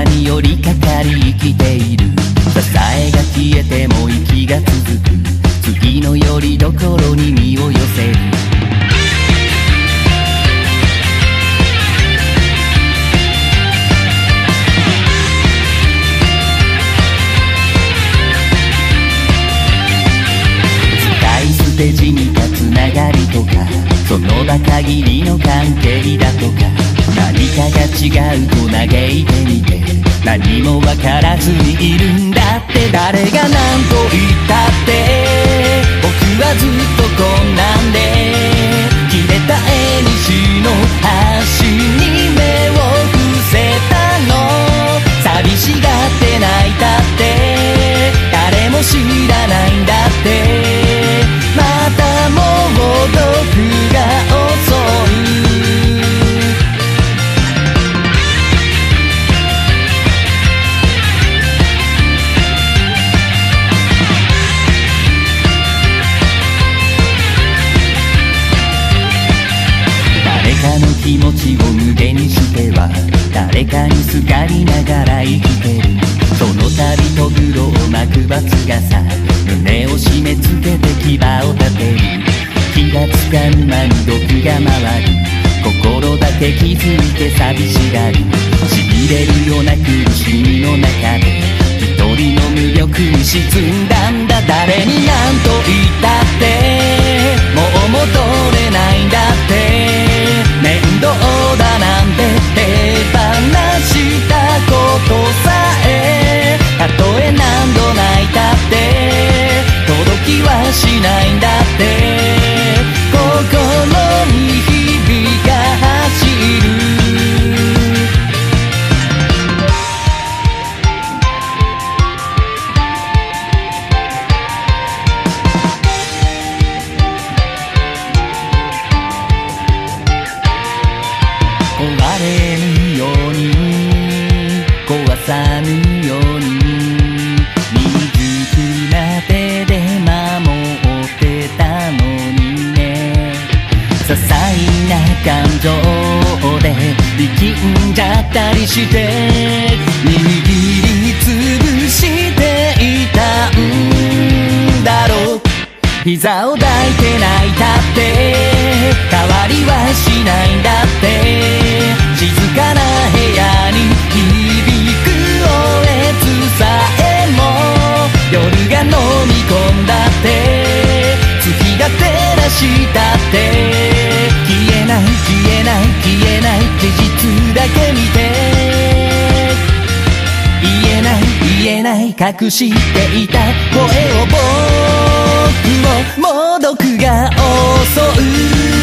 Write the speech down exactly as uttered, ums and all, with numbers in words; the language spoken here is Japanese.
に寄りかかり生きている。支えが消えても息が続く。次の拠り所に身を寄せる。使い捨て地味かつながりとか、その場限りの関係だとか、何かが違うと嘆いてみて、何もわからずにいるんだって。誰が何と言ったって僕はずっとこんなんで、切れた縁の端に目を伏せたの。寂しがって泣いたって誰も知らないんだって。またもう僕が遅い。誰かの気持ちを無限にしては誰かにすがりながら生きてる。その度とぐろを巻くバツがさ、胸を締め付けて牙を立てる。気がつかぬ間に毒が回る。心だけ気づいて寂しがる。しびれるような苦しみの中で一人の無力に沈んだんだ。誰に何と言ったってもう戻れないんだって。面倒だなんて手放したことさえ、たとえ何度泣いたって届きはしないんだって。心にひびが走る。壊れぬように壊さぬように未熟な手で守ってたのにね。些細な感情で力んじゃったりして握りつぶしていたんだろう。膝を抱いて泣いたって変わりはしないんだって。静かな部屋に響くおえつさえも夜が飲み込んだって。月が照らしたって消えない消えない消えない事実だけ見て。言えない言えない隠していた声を僕をもう毒が襲う。